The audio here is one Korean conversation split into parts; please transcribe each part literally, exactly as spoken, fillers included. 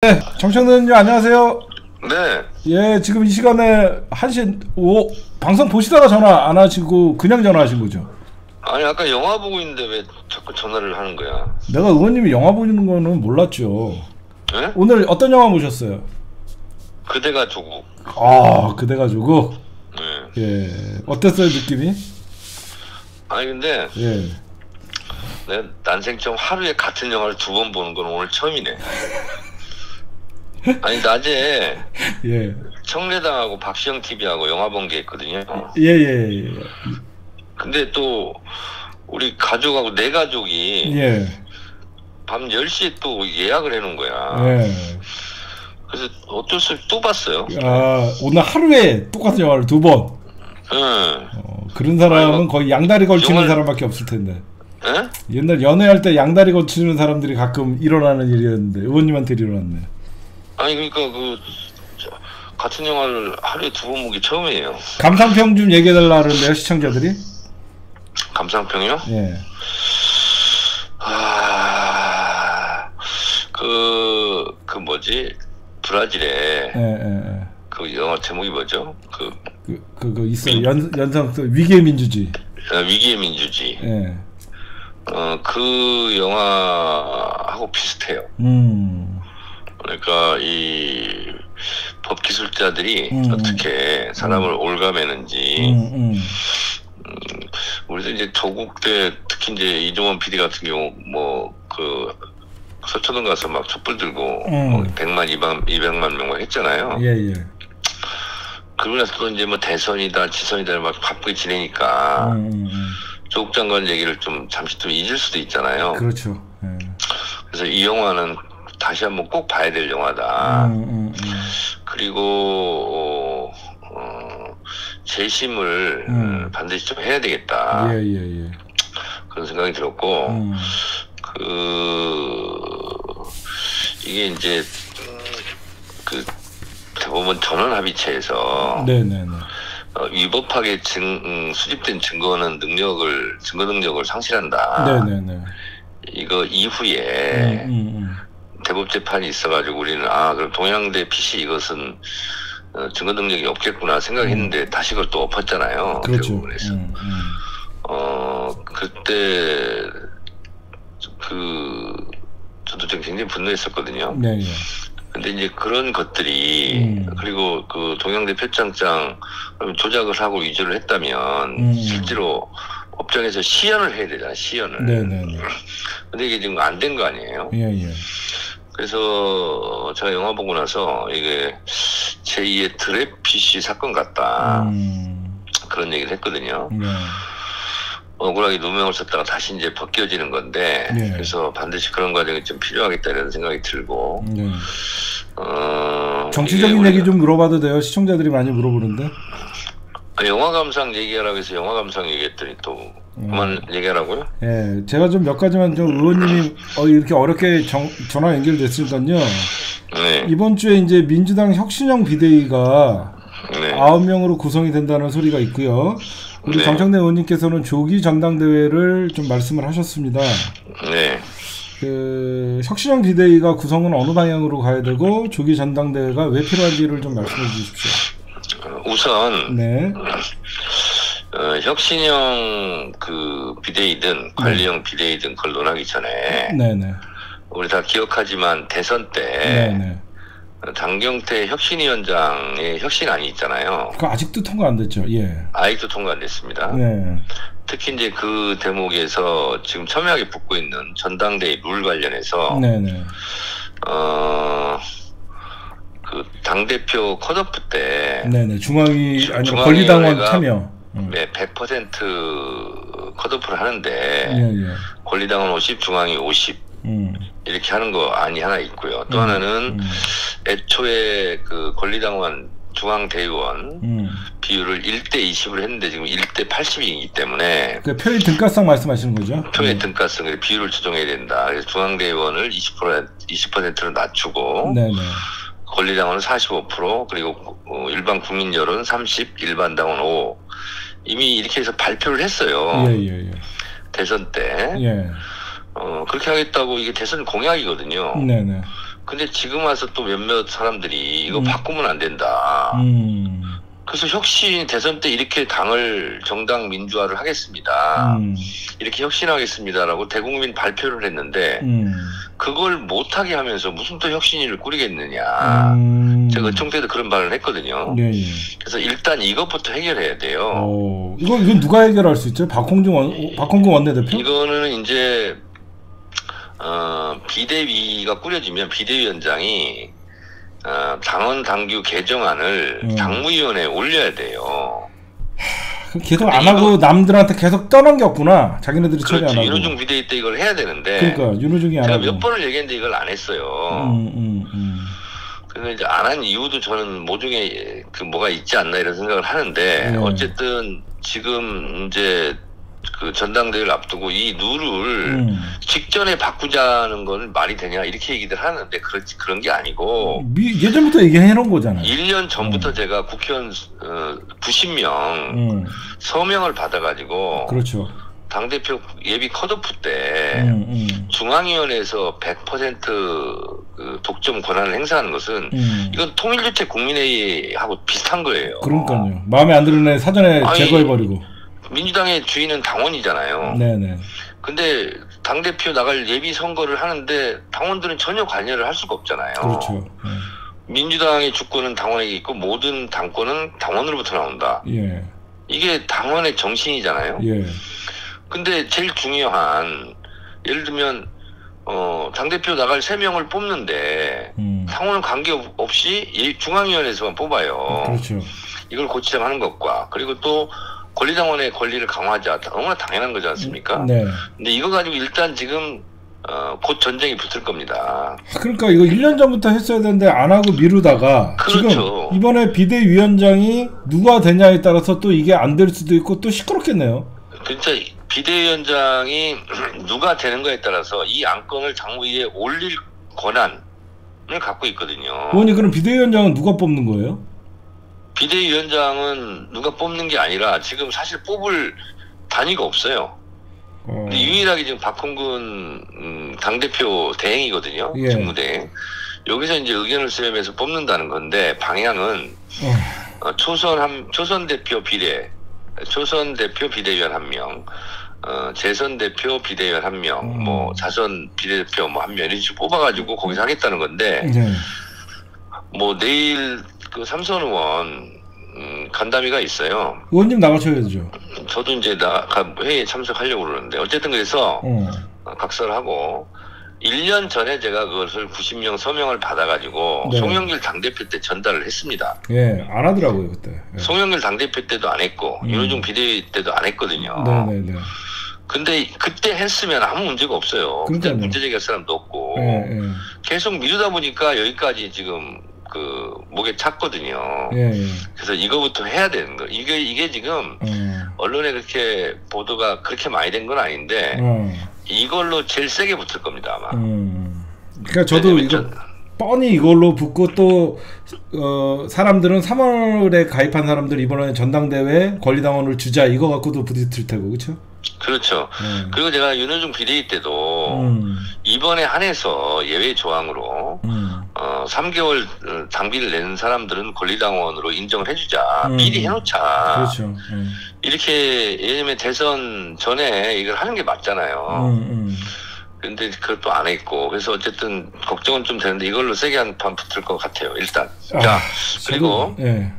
네, 정청래님 안녕하세요. 네. 예, 지금 이 시간에 한 시 오 방송 보시다가 전화 안 하시고 그냥 전화하신 거죠? 아니 아까 영화 보고 있는데 왜 자꾸 전화를 하는 거야? 내가 의원님이 영화 보는 거는 몰랐죠. 네? 오늘 어떤 영화 보셨어요? 그대가 조국. 아, 그대 가지고. 네. 예, 어땠어요 느낌이? 아니 근데 예. 내가 난생 처음 하루에 같은 영화를 두 번 보는 건 오늘 처음이네. 아니 낮에 예. 청래당하고 박시영 티비하고 영화 본 게 있거든요. 예, 예, 예. 근데 또 우리 가족하고 내 가족이 예. 밤 열 시에 또 예약을 해놓은 거야. 예. 그래서 어쩔 수 없이 또 봤어요. 아, 오늘 하루에 똑같은 영화를 두 번. 응. 어, 그런 사람은 아니, 거의 양다리 걸치는 영화를... 사람밖에 없을 텐데. 예? 옛날 연애할 때 양다리 걸치는 사람들이 가끔 일어나는 일이었는데 의원님한테 일어났네. 아니 그러니까 그 저, 같은 영화를 하루에 두 번 보기 처음이에요. 감상평 좀 얘기해달라 그러는데요 시청자들이. 감상평이요? 예. 아, 그, 그 뭐지 브라질에 예, 예, 예. 그 영화 제목이 뭐죠? 그 그, 그, 그 있어요. 연, 연상 위기의 민주주의. 아, 위기의 민주주의. 예. 어, 그 영화하고 비슷해요. 음. 그러니까 이 법기술자들이 음. 어떻게 사람을 음. 올가매는지. 음, 음. 음, 우리도 이제 조국 때 특히 이제 이종원 피디 같은 경우 뭐 그 서초동 가서 막 촛불 들고 음. 뭐 백만 이백만 이백만 명만 했잖아요. 예, 예. 그러고 나서 또 이제 뭐 대선이다 지선이다 막 바쁘게 지내니까 음, 음, 음. 조국 장관 얘기를 좀 잠시 또 잊을 수도 있잖아요. 그렇죠. 예. 그래서 이 영화는 다시 한번 꼭 봐야 될 영화다. 음, 음, 음. 그리고 어, 어, 재심을 음. 반드시 좀 해야 되겠다. 예, 예, 예. 그런 생각이 들었고 음. 그 이게 이제 그 대법원 전원합의체에서 네, 네, 네. 어, 위법하게 증, 음, 수집된 증거는 능력을 증거 능력을 상실한다. 네, 네, 네. 이거 이후에 음, 음, 대법 재판이 있어가지고 우리는 아 그럼 동양대 피씨 이것은 어, 증거 능력이 없겠구나 생각했는데 음. 다시 그걸 또 엎었잖아요. 그렇죠. 대법원에서. 음, 음. 어 그때 그 저도 좀 굉장히 분노했었거든요. 네, 예. 근데 이제 그런 것들이 음. 그리고 그 동양대 표창장 조작을 하고 위조를 했다면 음. 실제로 법정에서 시연을 해야 되잖아. 시연을. 네, 네, 네. 근데 이게 지금 안 된 거 아니에요? 예, 예. 그래서 제가 영화 보고 나서 이게 제이의 드랩 피씨 사건 같다. 음. 그런 얘기를 했거든요. 네. 억울하게 누명을 썼다가 다시 이제 벗겨지는 건데 네. 그래서 반드시 그런 과정이 좀 필요하겠다 이런 생각이 들고 네. 어, 정치적인 얘기 좀 물어봐도 돼요? 시청자들이 많이 물어보는데. 영화 감상 얘기하라고 해서 영화 감상 얘기했더니 또 그만 음. 얘기하라고요? 예, 제가 좀 몇 가지만 좀 의원님이 어, 이렇게 어렵게 정, 전화 연결됐으니까요. 네. 이번 주에 이제 민주당 혁신형 비대위가 네. 아홉 명으로 구성이 된다는 소리가 있고요. 우리 네. 정청래 의원님께서는 조기 전당대회를 좀 말씀을 하셨습니다. 네. 그 혁신형 비대위가 구성은 어느 방향으로 가야 되고 조기 전당대회가 왜 필요한지를 좀 말씀해 주십시오. 우선 네. 어, 혁신형 그 비대위든 관리형 네. 비대위든 그걸 논하기 전에 네네. 우리 다 기억하지만 대선 때 네네. 장경태 혁신위원장의 혁신안이 있잖아요. 그거 아직도 통과 안 됐죠. 예. 아직도 통과 안 됐습니다. 네. 특히 이제 그 대목에서 지금 첨예하게 붙고 있는 전당대회 룰 관련해서 네네. 어, 그 당대표 컷오프 때 네네. 중앙위 아니 권리당원 참여. 음. 네, 백 퍼센트 컷오프를 하는데 예, 예. 권리당원 오십, 중앙위 오십 음. 이렇게 하는 거 안이 하나 있고요. 또 음. 하나는 음. 애초에 그 권리당원 중앙대의원 음. 비율을 일 대 이십으로 했는데 지금 일 대 팔십이기 때문에 그 표의 등가성 말씀하시는 거죠? 표의 네. 등가성 비율을 조정해야 된다. 그래서 중앙대의원을 이십 퍼센트 이십 퍼센트로 낮추고 네네. 권리당원은 사십오 퍼센트 그리고 일반 국민 여론 삼십, 일반 당원 오. 이미 이렇게 해서 발표를 했어요. 예, 예, 예. 대선 때. 예. 어, 그렇게 하겠다고 이게 대선 공약이거든요. 네네. 근데 지금 와서 또 몇몇 사람들이 이거 음. 바꾸면 안 된다. 음. 그래서 혁신 대선 때 이렇게 당을 정당 민주화를 하겠습니다. 음. 이렇게 혁신하겠습니다라고 대국민 발표를 했는데 음. 그걸 못하게 하면서 무슨 또 혁신위를 꾸리겠느냐. 음. 제가 의총 때도 그런 말을 했거든요. 예, 예. 그래서 일단 이것부터 해결해야 돼요. 어, 이거 이건 누가 해결할 수 있죠? 박홍준 원, 어, 박홍근 원내대표? 이거는 이제 어, 비대위가 꾸려지면 비대위원장이 어, 당원 당규 개정안을 음. 당무위원회에 올려야 돼요. 계속 안 하고 남들한테 계속 떠넘겼구나. 자기네들이 처리 안 그렇죠. 하고. 윤호중 비대위 때 이걸 해야 되는데. 그러니까 윤호중이 안 제가 하고. 몇 번을 얘기했는데 이걸 안 했어요. 음, 음, 음. 그래서 이제 안 한 이유도 저는 모종의 그 뭐가 있지 않나 이런 생각을 하는데 네. 어쨌든 지금 이제 그 전당대회를 앞두고 이 룰을 음. 직전에 바꾸자는 건 말이 되냐 이렇게 얘기들 하는데 그렇지 그런 게 아니고 미, 예전부터 얘기해놓은 거잖아요. 일 년 전부터 음. 제가 국회의원 어, 구십 명 음. 서명을 받아가지고 그렇죠. 당대표 예비 컷오프 때 음, 음. 중앙위원회에서 백 퍼센트 그 독점 권한을 행사하는 것은 음. 이건 통일주택 국민회의하고 비슷한 거예요. 그러니까요. 마음에 안 드는 애 사전에 아니, 제거해버리고. 민주당의 주인은 당원이잖아요. 네네. 근데 당대표 나갈 예비 선거를 하는데 당원들은 전혀 관여를 할 수가 없잖아요. 그렇죠. 민주당의 주권은 당원에게 있고 모든 당권은 당원으로부터 나온다. 예. 이게 당원의 정신이잖아요. 예. 근데 제일 중요한 예를 들면 어, 당대표 나갈 세 명을 뽑는데 음. 당원은 관계없이 중앙위원회에서만 뽑아요. 그렇죠. 이걸 고치자고 하는 것과 그리고 또 권리당원의 권리를 강화하자 너무나 당연한 거지 않습니까? 네. 근데 이거 가지고 일단 지금 어, 곧 전쟁이 붙을 겁니다. 그러니까 이거 일 년 전부터 했어야 되는데 안 하고 미루다가 그렇죠. 지금 이번에 비대위원장이 누가 되냐에 따라서 또 이게 안 될 수도 있고 또 시끄럽겠네요. 진짜 비대위원장이 누가 되는 거에 따라서 이 안건을 당무위에 올릴 권한을 갖고 있거든요. 의원님 그럼 비대위원장은 누가 뽑는 거예요? 비대위원장은 누가 뽑는 게 아니라 지금 사실 뽑을 단위가 없어요. 어. 근데 유일하게 지금 박홍근 음, 당대표 대행이거든요. 예. 직무대행. 여기서 이제 의견을 수렴해서 뽑는다는 건데 방향은 어. 어, 초선 한 초선 대표 비례, 초선 대표 비대위원 한 명, 어, 재선 대표 비대위원 한 명, 음. 뭐 자선 비례대표 뭐 한 명 이런 식으로 뽑아가지고 거기서 하겠다는 건데 네. 뭐 내일 그 삼선 의원 음, 간담회가 있어요. 의원님 나가셔야죠. 저도 이제 나 회의에 참석하려고 그러는데 어쨌든 그래서 어. 각설하고 일 년 전에 제가 그것을 구십 명 서명을 받아가지고 네. 송영길 당대표 때 전달을 했습니다. 예, 안 하더라고요 그때. 예. 송영길 당대표 때도 안 했고 음. 윤호중 비대위 때도 안 했거든요. 네네네. 근데 그때 했으면 아무 문제가 없어요. 그때 그러니까요. 문제 제기할 사람도 없고 예, 예. 계속 미루다 보니까 여기까지 지금 그 목에 찼거든요. 예, 예. 그래서 이거부터 해야 되는 거. 이게 이게 지금 어. 언론에 그렇게 보도가 그렇게 많이 된 건 아닌데 어. 이걸로 제일 세게 붙을 겁니다 아마. 음. 그러니까 저도 왜냐면 이거 저- 뻔히 이걸로 붙고 또 어, 사람들은 삼월에 가입한 사람들 이번에 전당대회 권리당원을 주자 이거 갖고도 부딪힐 테고 그렇죠? 그렇죠. 네. 그리고 제가 윤호중 비대위 때도 음. 이번에 한해서 예외 조항으로 음. 어, 삼 개월 어, 당비를 내는 사람들은 권리당원으로 인정을 해주자. 음. 미리 해놓자. 그렇죠. 음. 이렇게 예전에 대선 전에 이걸 하는 게 맞잖아요. 음, 음. 근데 그것도 안 했고 그래서 어쨌든 걱정은 좀 되는데 이걸로 세게 한 판 붙을 것 같아요. 일단. 아, 자 그리고 저도, 예.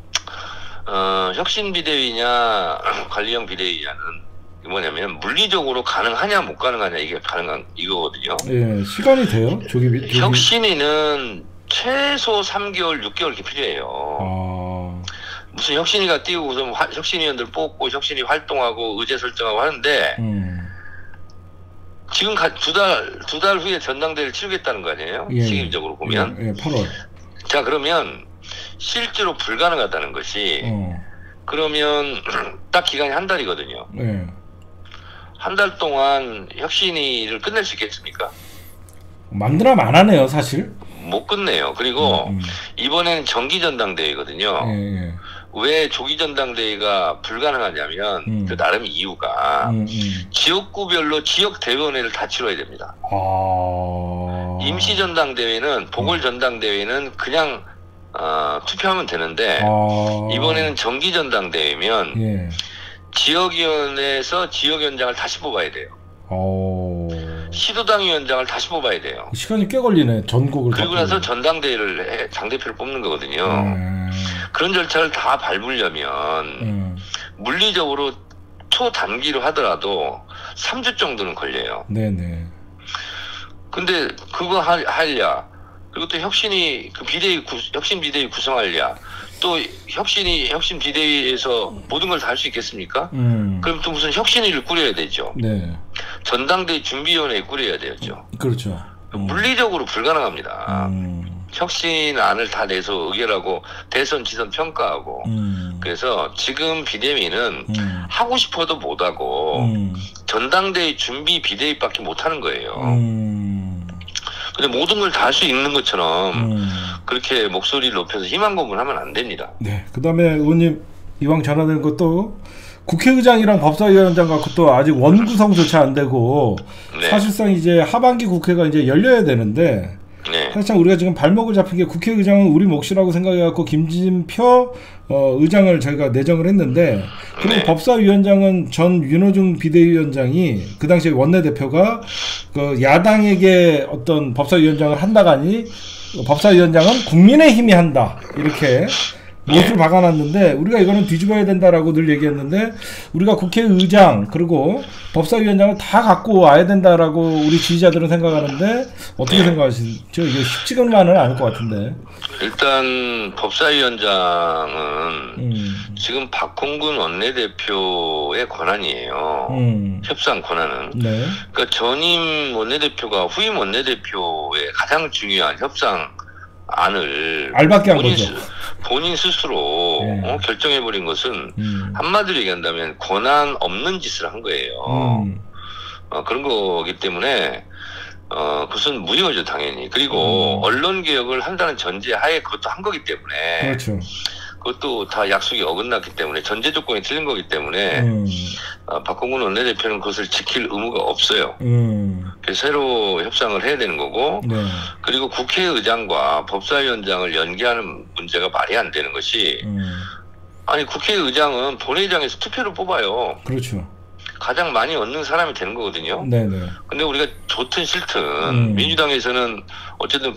어, 혁신 비대위냐 관리형 비대위냐는 뭐냐면 물리적으로 가능하냐 못 가능하냐 이게 가능한 이거거든요. 예, 시간이 돼요? 조기 비- 조기. 혁신위는 최소 삼 개월, 육 개월 이렇게 필요해요. 아. 무슨 혁신위가 띄우고 우선 화- 혁신위원들 뽑고 혁신위 활동하고 의제 설정하고 하는데 음. 지금 두 달 두 달 후에 전당대회를 치르겠다는 거 아니에요? 예. 시기적으로 보면. 예, 예, 팔월. 자 그러면 실제로 불가능하다는 것이 어. 그러면 딱 기간이 한 달이거든요. 예. 한 달 동안 혁신위를 끝낼 수 있겠습니까? 만들면 안 하네요, 사실. 못 끝내요. 그리고 음, 음. 이번에는 정기 전당대회거든요. 예, 예. 왜 조기 전당대회가 불가능하냐면 음. 그 나름 이유가 음, 음. 지역구별로 지역 대의원회를 다 치러야 됩니다. 아. 임시 전당대회는 보궐 전당대회는 그냥 어, 투표하면 되는데 아. 이번에는 정기 전당대회면 예. 지역위원회에서 지역위원장을 다시 뽑아야 돼요. 오. 시도당 위원장을 다시 뽑아야 돼요. 시간이 꽤 걸리네. 전국을. 그리고 나서 전당대회를 해, 당대표를 뽑는 거거든요. 음. 그런 절차를 다 밟으려면 음. 물리적으로 초단기로 하더라도 삼 주 정도는 걸려요. 네네. 근데 그거 하, 하랴, 그리고 또 혁신이 그 비대위 구, 혁신 비대위 구성하랴, 또 혁신이 혁신 비대위에서 모든 걸 다 할 수 있겠습니까? 음. 그럼 또 무슨 혁신위를 꾸려야 되죠. 네. 전당대회 준비위원회 꾸려야 되죠. 그렇죠. 음. 물리적으로 불가능합니다. 음. 혁신안을 다 내서 의결하고 대선 지선 평가하고 음. 그래서 지금 비대위는 음. 하고 싶어도 못하고 음. 전당대회 준비 비대위밖에 못하는 거예요. 음. 근데 모든 걸 다 할 수 있는 것처럼 음. 그렇게 목소리를 높여서 희망 고문하면 안 됩니다. 네. 그 다음에 의원님 이왕 전화된 것도 국회의장이랑 법사위원장 갖고 또 아직 원구성조차 안 되고 네. 사실상 이제 하반기 국회가 이제 열려야 되는데 네. 사실상 우리가 지금 발목을 잡힌 게 국회의장은 우리 몫이라고 생각해갖고 김진표 어, 의장을 저희가 내정을 했는데 그리고 네. 법사위원장은 전 윤호중 비대위원장이 그 당시에 원내대표가 그 야당에게 어떤 법사위원장을 한다가니 법사위원장은 국민의힘이 한다 이렇게 못을 박아놨는데 우리가 이거는 뒤집어야 된다라고 늘 얘기했는데 우리가 국회의장 그리고 법사위원장을 다 갖고 와야 된다라고 우리 지지자들은 생각하는데 어떻게 네. 생각하시죠? 이게 쉽지만은 않을 것 같은데. 일단 법사위원장은 음. 지금 박홍근 원내대표의 권한이에요. 음. 협상 권한은. 네. 그러니까 전임 원내대표가 후임 원내대표의 가장 중요한 협상 안을 알박기 한 본인, 거죠. 스, 본인 스스로 네. 어, 결정해버린 것은 음. 한마디로 얘기한다면 권한 없는 짓을 한 거예요. 음. 어, 그런 거기 때문에 어, 그것은 무효죠 당연히. 그리고 음. 언론 개혁을 한다는 전제 하에 그것도 한 거기 때문에 그렇죠. 그것도 다 약속이 어긋났기 때문에 전제 조건이 틀린 거기 때문에 음. 어, 박홍근 원내대표는 그것을 지킬 의무가 없어요. 음. 그래서 새로 협상을 해야 되는 거고 네. 그리고 국회의장과 법사위원장을 연계하는 문제가 말이 안 되는 것이 음. 아니 국회의장은 본회의장에서 투표를 뽑아요. 그렇죠. 가장 많이 얻는 사람이 되는 거거든요. 네네. 근데 우리가 좋든 싫든 음. 민주당에서는 어쨌든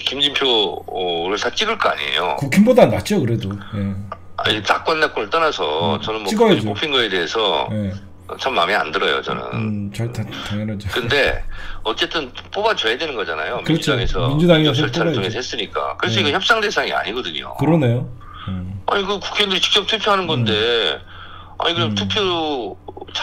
김진표를 다 찍을 거 아니에요. 국힘보다 낫죠 그래도. 예. 아니 낙권 낙권을 떠나서 음. 저는 뭐 찍어야죠. 뽑힌 거에 대해서 예. 참 마음에 안 들어요 저는. 음, 저 다, 당연하죠. 근데 어쨌든 뽑아줘야 되는 거잖아요. 그렇죠. 민주당에서 민주당에서 절차를 뽑아야죠. 통해서 했으니까. 그래서 네. 이거 협상 대상이 아니거든요. 그러네요. 음. 아니 그 국회의원들이 직접 투표하는 건데 아니 그럼 음. 투표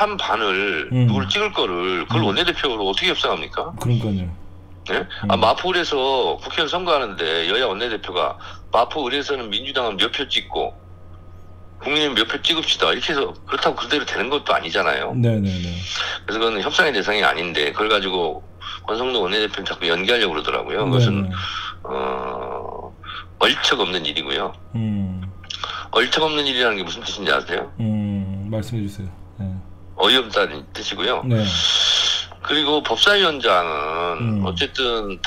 찬반을 음. 누굴 찍을 거를 그걸 음. 원내대표로 어떻게 협상합니까? 그러니까요. 예? 음. 아, 마포을에서 국회의원 선거하는데 여야 원내대표가 마포을에서는 민주당은 몇 표 찍고 국민의힘 몇 표 찍읍시다 이렇게 해서 그렇다고 그대로 되는 것도 아니잖아요. 네네네. 그래서 그건 협상의 대상이 아닌데 그걸 가지고 권성동 원내대표는 자꾸 연기하려고 그러더라고요. 그것은 네네. 어, 얼척없는 일이고요. 음. 얼척없는 일이라는 게 무슨 뜻인지 아세요? 음. 말씀해 주세요. 네. 어이없다는 뜻이고요. 네. 그리고 법사위원장은 음. 어쨌든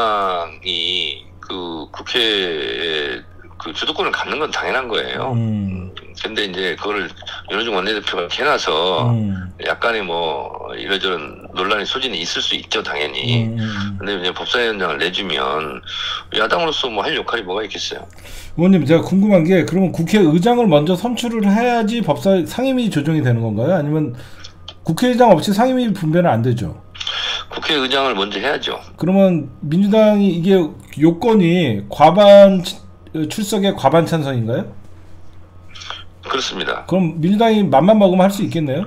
다수당이 그 국회에 그 주도권을 갖는 건 당연한 거예요. 음. 근데 이제 그거를 윤호중 원내대표가 해놔서 음. 약간의 뭐 이러저런 논란의 소진이 있을 수 있죠 당연히. 음. 근데 이제 법사위원장을 내주면 야당으로서 뭐 할 역할이 뭐가 있겠어요. 의원님 제가 궁금한 게 그러면 국회의장을 먼저 선출을 해야지 법사 상임위 조정이 되는 건가요? 아니면 국회의장 없이 상임위 분배는 안 되죠? 국회의장을 먼저 해야죠. 그러면 민주당이 이게 요건이 과반 출석의 과반 찬성인가요? 그렇습니다. 그럼 민주당이 맘만 먹으면 할 수 있겠네요?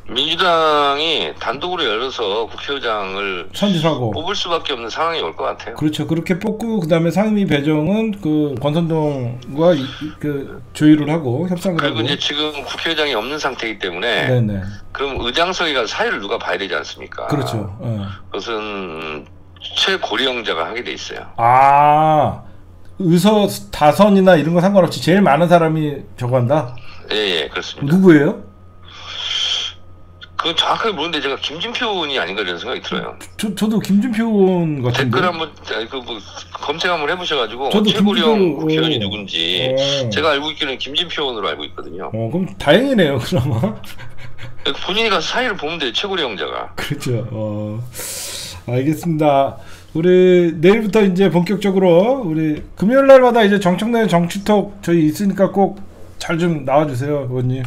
민주당이 단독으로 열어서 국회의장을 선출하고 뽑을 수밖에 없는 상황이 올 것 같아요. 그렇죠. 그렇게 뽑고 그 다음에 상임위 배정은 그 권선동과 이, 그 조율을 하고 협상을 그리고 하고. 이제 지금 국회의장이 없는 상태이기 때문에 네네. 그럼 의장석에 가서 사유를 누가 봐야 되지 않습니까? 그렇죠. 어. 그것은 최고령자가 하게 돼 있어요. 아 의서 다선이나 이런 거 상관없이 제일 많은 사람이 저거 한다? 예, 예, 그렇습니다. 누구예요? 그건 정확하게 모르는데 제가 김진표 의원이 아닌가 이런 생각이 들어요. 저, 저도 김진표 의원 같은데. 댓글 한번 그뭐 검색 한번 해보셔가지고 저도 최고령 김진표, 국회의원이 어. 누군지 어. 제가 알고 있기로는 김진표 의원으로 알고 있거든요. 어, 그럼 다행이네요, 그나마. 본인이 가서 사의를 보면 돼요, 최고령자가. 그렇죠. 어, 알겠습니다. 우리 내일부터 이제 본격적으로 우리 금요일 날마다 이제 정청래 정치톡 저희 있으니까 꼭 잘 좀 나와주세요, 의원님.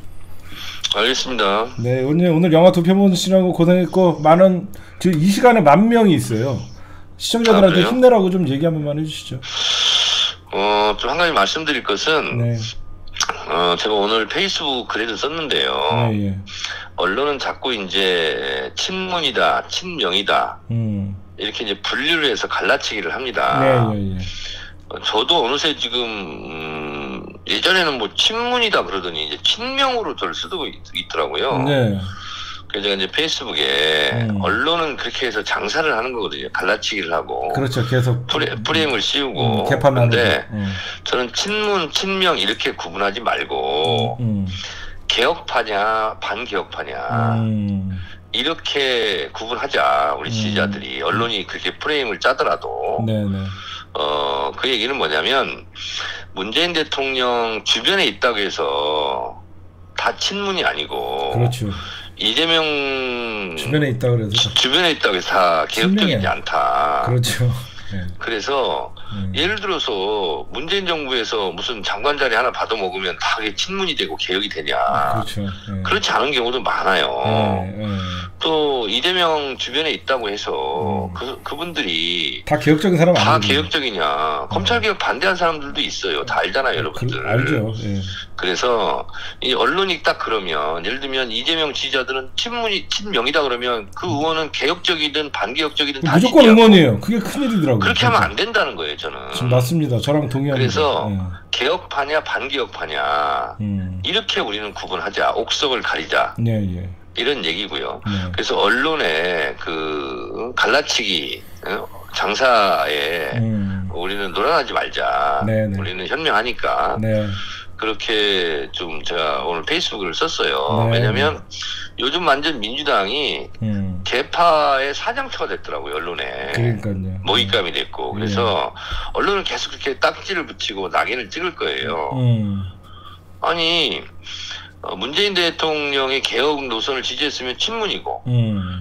알겠습니다. 네, 의원님 오늘 영화 두 편 보시라고 고생했고 많은 지금 이 시간에 만 명이 있어요. 시청자들한테 아, 힘내라고 좀 얘기 한 번만 해주시죠. 어, 좀 한 가지 말씀드릴 것은 네, 어, 제가 오늘 페이스북 글에도 썼는데요. 네, 예. 언론은 자꾸 이제 친문이다, 친명이다 음, 이렇게 이제 분류를 해서 갈라치기를 합니다. 네, 예, 예. 어, 저도 어느새 지금 음, 예전에는 뭐 친문이다 그러더니 이제 친명으로 저를 쓰고 있, 있더라고요. 네, 그래서 제가 이제 페이스북에 음. 언론은 그렇게 해서 장사를 하는 거거든요. 갈라치기를 하고 그렇죠. 계속 프레, 프레임을 씌우고. 음, 개판하는. 근데 음, 저는 친문, 친명 이렇게 구분하지 말고 음, 개혁파냐 반개혁파냐 음, 이렇게 구분하자. 우리 음. 지지자들이 언론이 그렇게 프레임을 짜더라도 네, 네, 어, 그 얘기는 뭐냐면 문재인 대통령 주변에 있다고 해서 다 친문이 아니고 그렇죠. 이재명 주변에 있다 그래서 주, 주변에 있다고 해서 다 개혁적이지 친명이야. 않다. 그렇죠. 네. 그래서 음. 예를 들어서 문재인 정부에서 무슨 장관 자리 하나 받아먹으면 다 그게 친문이 되고 개혁이 되냐. 그렇죠. 네. 그렇지 않은 경우도 많아요. 네, 네. 또 이재명 주변에 있다고 해서 음. 그, 그분들이 다 개혁적인 사람 다 아니에요. 개혁적이냐. 검찰개혁 반대한 사람들도 있어요. 다 알잖아요, 여러분들. 그, 알죠. 예. 그래서 이 언론이 딱 그러면 예를 들면 이재명 지지자들은 친문이 친명이다 그러면 그 의원은 개혁적이든 반개혁적이든 다 무조건 지지하고 응원이에요. 그게 큰일이더라고요. 그렇게 진짜. 하면 안 된다는 거예요, 저는. 지금 맞습니다. 저랑 동의합니다. 그래서 예. 개혁파냐 반개혁파냐 음. 이렇게 우리는 구분하자. 옥석을 가리자. 네, 예. 이런 얘기고요. 네. 그래서 언론의 그 갈라치기 어, 장사에 음. 우리는 놀아나지 말자. 네, 네. 우리는 현명하니까 네. 그렇게 좀 제가 오늘 페이스북을 썼어요. 네. 왜냐면 요즘 완전 민주당이 음. 개파의 사장터가 됐더라고요, 언론에. 그러니까요. 먹잇감이 됐고. 그래서 언론은 계속 그렇게 딱지를 붙이고 낙인을 찍을 거예요. 음. 아니, 어, 문재인 대통령의 개혁 노선을 지지했으면 친문이고, 음.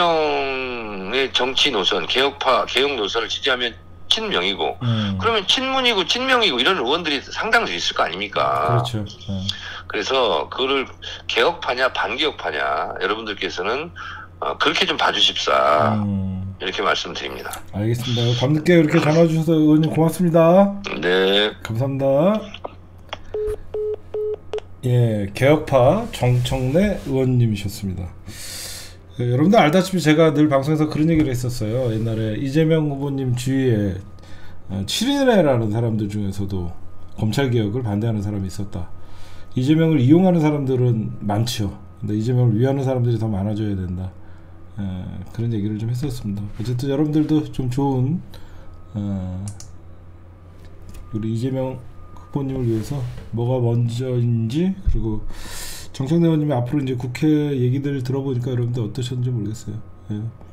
이재명의 정치 노선, 개혁파, 개혁 노선을 지지하면 친명이고, 음. 그러면 친문이고 친명이고 이런 의원들이 상당수 있을 거 아닙니까? 그렇죠. 어. 그래서 그거를 개혁파냐 반개혁파냐 여러분들께서는 어, 그렇게 좀 봐주십사. 음. 이렇게 말씀드립니다. 알겠습니다. 밤늦게 이렇게 전화 주셔서 의원님 고맙습니다. 네. 감사합니다. 예, 개혁파 정청래 의원님이셨습니다. 예, 여러분들 알다시피 제가 늘 방송에서 그런 얘기를 했었어요. 옛날에 이재명 후보님 주위에 어, 칠인회라는 사람들 중에서도 검찰개혁을 반대하는 사람이 있었다. 이재명을 이용하는 사람들은 많죠. 근데 이재명을 위하는 사람들이 더 많아져야 된다. 에, 그런 얘기를 좀 했었습니다. 어쨌든 여러분들도 좀 좋은 어, 우리 이재명 후보님을 위해서 뭐가 먼저인지, 그리고 정청래 의원님이 앞으로 이제 국회 얘기들 들어보니까 여러분들 어떠셨는지 모르겠어요. 예.